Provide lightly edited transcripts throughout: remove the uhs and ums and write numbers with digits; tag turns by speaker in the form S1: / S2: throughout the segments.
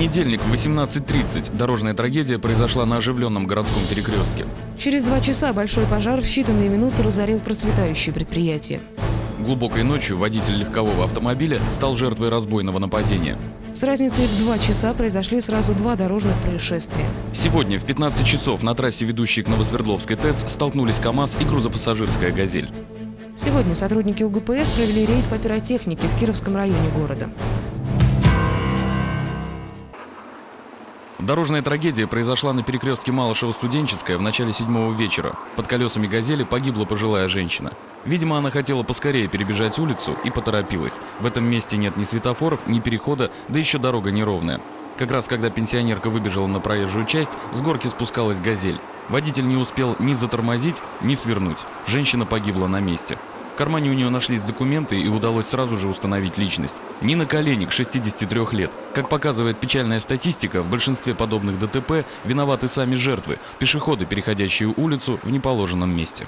S1: Понедельник в 18:30. Дорожная трагедия произошла на оживленном городском перекрестке.
S2: Через 2 часа большой пожар в считанные минуты разорил процветающее предприятие.
S1: Глубокой ночью водитель легкового автомобиля стал жертвой разбойного нападения.
S2: С разницей в 2 часа произошли сразу 2 дорожных происшествия.
S1: Сегодня в 15 часов на трассе, ведущей к Новосвердловской ТЭЦ, столкнулись КАМАЗ и грузопассажирская «Газель».
S2: Сегодня сотрудники УГПС провели рейд по пиротехнике в Кировском районе города.
S1: Дорожная трагедия произошла на перекрестке Малышево-Студенческая в начале 7-го вечера. Под колесами «Газели» погибла пожилая женщина. Видимо, она хотела поскорее перебежать улицу и поторопилась. В этом месте нет ни светофоров, ни перехода, да еще дорога неровная. Как раз когда пенсионерка выбежала на проезжую часть, с горки спускалась «Газель». Водитель не успел ни затормозить, ни свернуть. Женщина погибла на месте. В кармане у нее нашлись документы и удалось сразу же установить личность. Нина Коленик, 63 лет. Как показывает печальная статистика, в большинстве подобных ДТП виноваты сами жертвы, пешеходы, переходящие улицу в неположенном месте.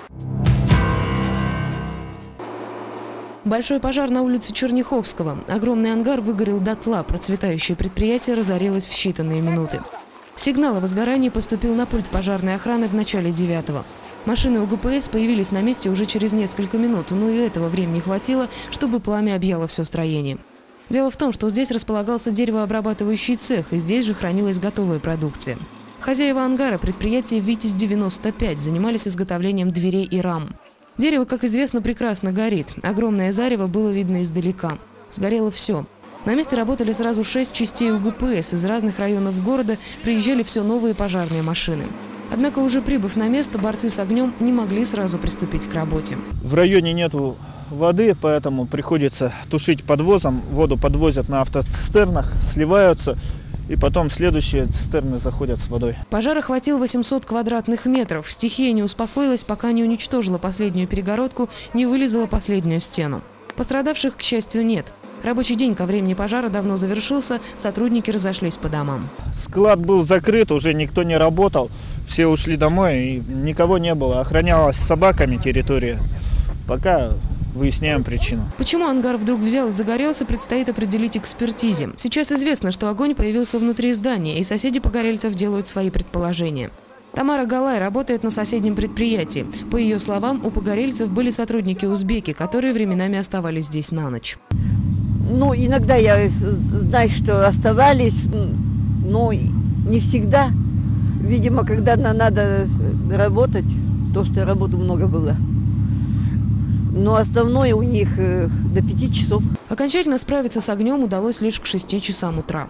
S2: Большой пожар на улице Черняховского. Огромный ангар выгорел дотла, процветающее предприятие разорилось в считанные минуты. Сигнал о возгорании поступил на пульт пожарной охраны в начале 9-го. Машины УГПС появились на месте уже через несколько минут, но и этого времени хватило, чтобы пламя объяло все строение. Дело в том, что здесь располагался деревообрабатывающий цех, и здесь же хранилась готовая продукция. Хозяева ангара, предприятие «Витязь-95», занимались изготовлением дверей и рам. Дерево, как известно, прекрасно горит. Огромное зарево было видно издалека. Сгорело все. На месте работали сразу 6 частей УГПС. Из разных районов города приезжали все новые пожарные машины. Однако, уже прибыв на место, борцы с огнем не могли сразу приступить к работе.
S3: В районе нету воды, поэтому приходится тушить подвозом. Воду подвозят на автоцистернах, сливаются, и потом следующие цистерны заходят с водой.
S2: Пожар охватил 800 квадратных метров. Стихия не успокоилась, пока не уничтожила последнюю перегородку, не вылезала последнюю стену. Пострадавших, к счастью, нет. Рабочий день ко времени пожара давно завершился, сотрудники разошлись по домам.
S3: Склад был закрыт, уже никто не работал, все ушли домой, и никого не было. Охранялась собаками территория. Пока выясняем причину.
S2: Почему ангар вдруг взял и загорелся, предстоит определить экспертизе. Сейчас известно, что огонь появился внутри здания, и соседи погорельцев делают свои предположения. Тамара Галай работает на соседнем предприятии. По ее словам, у погорельцев были сотрудники-узбеки, которые временами оставались здесь на ночь.
S4: Ну, иногда я знаю, что оставались, но не всегда. Видимо, когда надо работать, то что работы много было. Но основное у них до 5 часов.
S2: Окончательно справиться с огнем удалось лишь к 6 часам утра.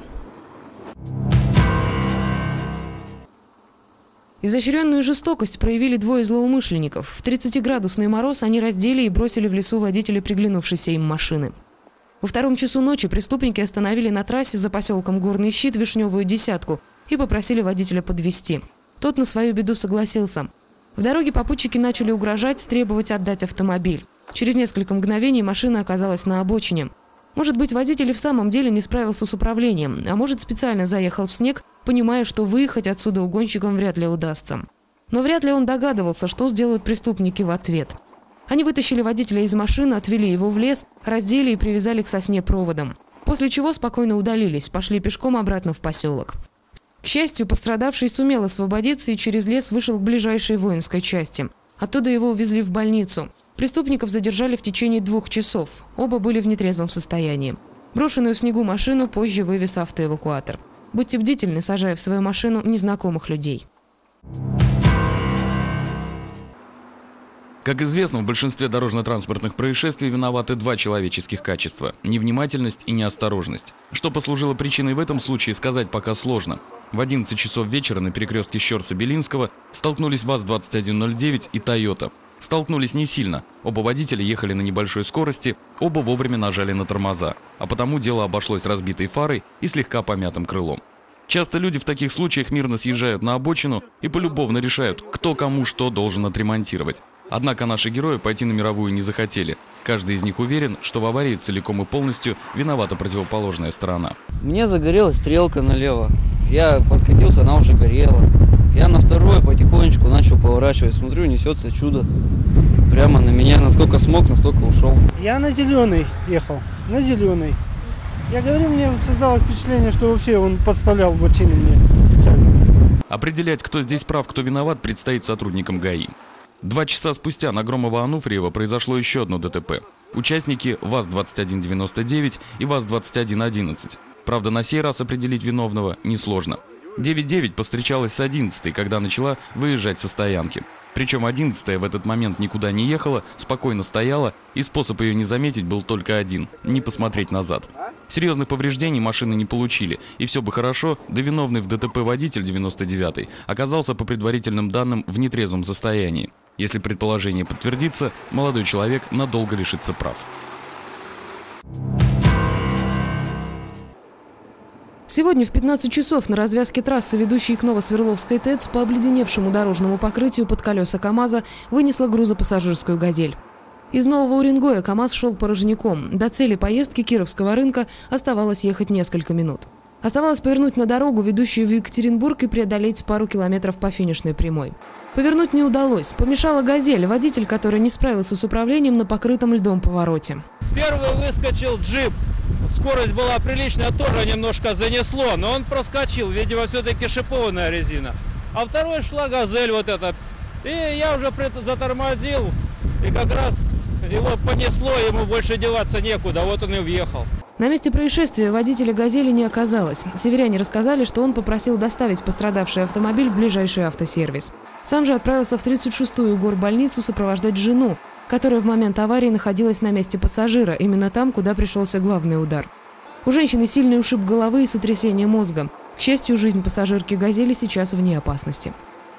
S2: Изощренную жестокость проявили 2 злоумышленников. В 30-градусный мороз они раздели и бросили в лесу водителя приглянувшейся им машины. Во 2 часу ночи преступники остановили на трассе за поселком Горный Щит Вишневую десятку и попросили водителя подвезти. Тот на свою беду согласился. В дороге попутчики начали угрожать, требовать отдать автомобиль. Через несколько мгновений машина оказалась на обочине. Может быть, водитель и в самом деле не справился с управлением, а может, специально заехал в снег, понимая, что выехать отсюда угонщикам вряд ли удастся. Но вряд ли он догадывался, что сделают преступники в ответ. Они вытащили водителя из машины, отвели его в лес, раздели и привязали к сосне проводом. После чего спокойно удалились, пошли пешком обратно в поселок. К счастью, пострадавший сумел освободиться и через лес вышел к ближайшей воинской части. Оттуда его увезли в больницу. Преступников задержали в течение 2 часов. Оба были в нетрезвом состоянии. Брошенную в снегу машину позже вывез автоэвакуатор. Будьте бдительны, сажая в свою машину незнакомых людей.
S1: Как известно, в большинстве дорожно-транспортных происшествий виноваты 2 человеческих качества – невнимательность и неосторожность. Что послужило причиной в этом случае, сказать пока сложно. В 11 часов вечера на перекрестке Щерса-Белинского столкнулись ВАЗ-2109 и «Тойота». Столкнулись не сильно, оба водителя ехали на небольшой скорости, оба вовремя нажали на тормоза, а потому дело обошлось разбитой фарой и слегка помятым крылом. Часто люди в таких случаях мирно съезжают на обочину и полюбовно решают, кто кому что должен отремонтировать. Однако наши герои пойти на мировую не захотели. Каждый из них уверен, что в аварии целиком и полностью виновата противоположная сторона.
S5: Мне загорелась стрелка налево. Я подкатился, она уже горела. Я на второе потихонечку начал поворачивать. Смотрю, несется чудо. Прямо на меня. Насколько смог, настолько ушел.
S6: Я на зеленый ехал. На зеленый. Я говорю, мне создалось впечатление, что вообще он подставлял бочины мне специально.
S1: Определять, кто здесь прав, кто виноват, предстоит сотрудникам ГАИ. 2 часа спустя на Громова-Ануфриева произошло еще одно ДТП. Участники ВАЗ-2199 и ВАЗ-2111. Правда, на сей раз определить виновного несложно. 9-9 повстречалась с 11-й, когда начала выезжать со стоянки. Причем 11-я в этот момент никуда не ехала, спокойно стояла, и способ ее не заметить был только один – не посмотреть назад. Серьезных повреждений машины не получили, и все бы хорошо, да виновный в ДТП водитель 99-й оказался по предварительным данным в нетрезвом состоянии. Если предположение подтвердится, молодой человек надолго лишится прав.
S2: Сегодня в 15 часов на развязке трассы, ведущей к Новосверловской ТЭЦ, по обледеневшему дорожному покрытию под колеса КАМАЗа вынесла грузопассажирскую «Газель». Из Нового Уренгоя КАМАЗ шел порожняком. До цели поездки Кировского рынка оставалось ехать несколько минут. Оставалось повернуть на дорогу, ведущую в Екатеринбург, и преодолеть пару километров по финишной прямой. Повернуть не удалось. Помешала «Газель», водитель, который не справился с управлением на покрытом льдом повороте.
S7: Первый выскочил джип. Скорость была приличная, тоже немножко занесло, но он проскочил. Видимо, все-таки шипованная резина. А второй шла «Газель» вот эта. И я уже затормозил. И как раз его понесло, ему больше деваться некуда. Вот он и въехал.
S2: На месте происшествия водителя «Газели» не оказалось. Северяне рассказали, что он попросил доставить пострадавший автомобиль в ближайший автосервис. Сам же отправился в 36-ю горбольницу сопровождать жену, которая в момент аварии находилась на месте пассажира, именно там, куда пришелся главный удар. У женщины сильный ушиб головы и сотрясение мозга. К счастью, жизнь пассажирки «Газели» сейчас вне опасности.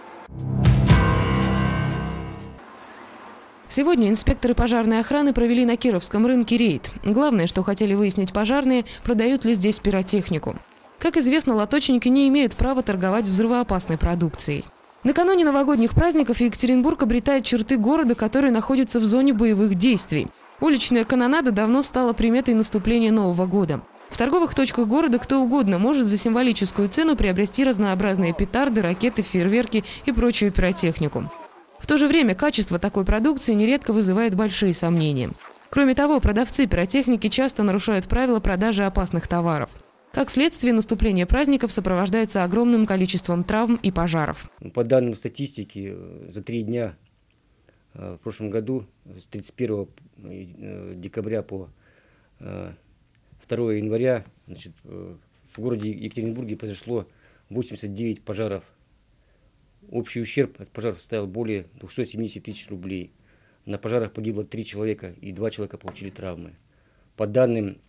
S2: Сегодня инспекторы пожарной охраны провели на Кировском рынке рейд. Главное, что хотели выяснить пожарные, продают ли здесь пиротехнику. Как известно, лоточники не имеют права торговать взрывоопасной продукцией. Накануне новогодних праздников Екатеринбург обретает черты города, который находится в зоне боевых действий. Уличная канонада давно стала приметой наступления Нового года. В торговых точках города кто угодно может за символическую цену приобрести разнообразные петарды, ракеты, фейерверки и прочую пиротехнику. В то же время качество такой продукции нередко вызывает большие сомнения. Кроме того, продавцы пиротехники часто нарушают правила продажи опасных товаров. Как следствие, наступление праздников сопровождается огромным количеством травм и пожаров.
S8: По данным статистики, за 3 дня в прошлом году, с 31 декабря по 2 января, в городе Екатеринбурге произошло 89 пожаров. Общий ущерб от пожаров составил более 270 тысяч рублей. На пожарах погибло 3 человека и 2 человека получили травмы. По данным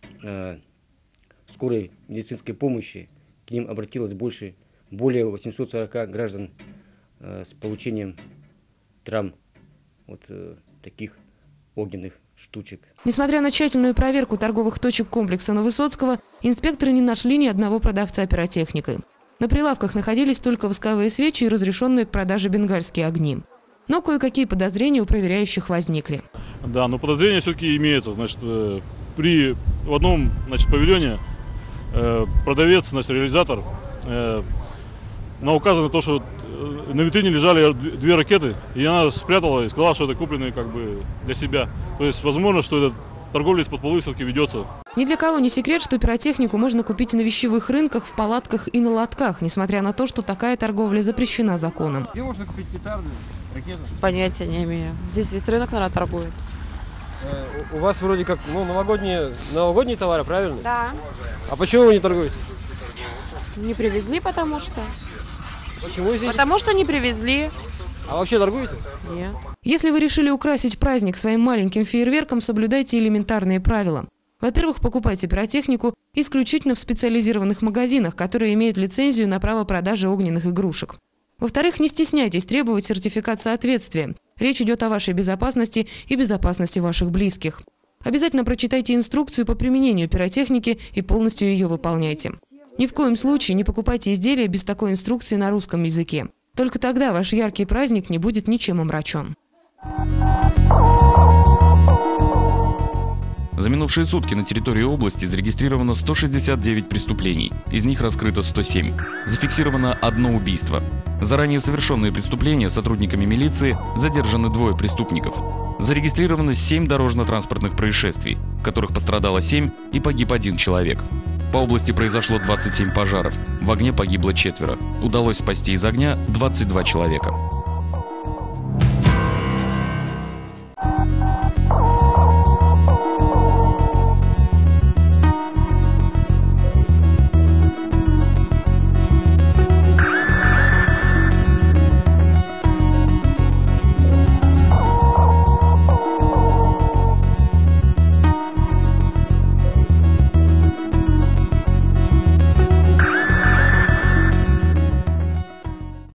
S8: скорой медицинской помощи, к ним обратилось более 840 граждан с получением травм от таких огненных штучек.
S2: Несмотря на тщательную проверку торговых точек комплекса Нововысоцкого, инспекторы не нашли ни одного продавца пиротехникой. На прилавках находились только восковые свечи и разрешенные к продаже бенгальские огни. Но кое-какие подозрения у проверяющих возникли.
S9: Да, но подозрения все-таки имеются. В одном павильоне продавец, реализатор, на указано то, что на витрине лежали 2 ракеты, и она спрятала и сказала, что это купленные для себя. То есть возможно, что этот торговля из-под полы все-таки ведется.
S2: Ни для кого не секрет, что пиротехнику можно купить на вещевых рынках, в палатках и на лотках, несмотря на то, что такая торговля запрещена законом.
S10: Где можно купить петарды, ракеты?
S11: Понятия не имею. Здесь весь рынок, наверное, торгует.
S10: У вас вроде как новогодние товары, правильно?
S11: Да.
S10: А почему вы не торгуете?
S11: Не привезли, потому что.
S10: Почему здесь?
S11: Потому что не привезли.
S10: А вообще торгуете?
S11: Нет.
S2: Если вы решили украсить праздник своим маленьким фейерверком, соблюдайте элементарные правила. Во-первых, покупайте пиротехнику исключительно в специализированных магазинах, которые имеют лицензию на право продажи огненных игрушек. Во-вторых, не стесняйтесь требовать сертификат соответствия. Речь идет о вашей безопасности и безопасности ваших близких. Обязательно прочитайте инструкцию по применению пиротехники и полностью ее выполняйте. Ни в коем случае не покупайте изделия без такой инструкции на русском языке. Только тогда ваш яркий праздник не будет ничем омрачен.
S1: За минувшие сутки на территории области зарегистрировано 169 преступлений, из них раскрыто 107. Зафиксировано 1 убийство. За ранее совершенные преступления сотрудниками милиции задержаны 2 преступников. Зарегистрировано 7 дорожно-транспортных происшествий. в которых пострадало 7 и погиб 1 человек. По области произошло 27 пожаров, в огне погибло 4. Удалось спасти из огня 22 человека.